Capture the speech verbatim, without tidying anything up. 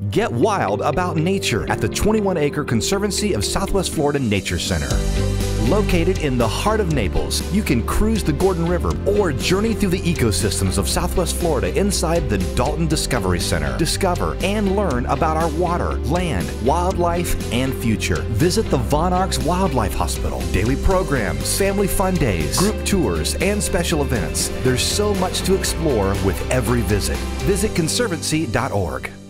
Get wild about nature at the twenty-one acre Conservancy of Southwest Florida Nature Center. Located in the heart of Naples, you can cruise the Gordon River or journey through the ecosystems of Southwest Florida inside the Dalton Discovery Center. Discover and learn about our water, land, wildlife, and future. Visit the Von Arx Wildlife Hospital. Daily programs, family fun days, group tours, and special events. There's so much to explore with every visit. Visit conservancy dot org.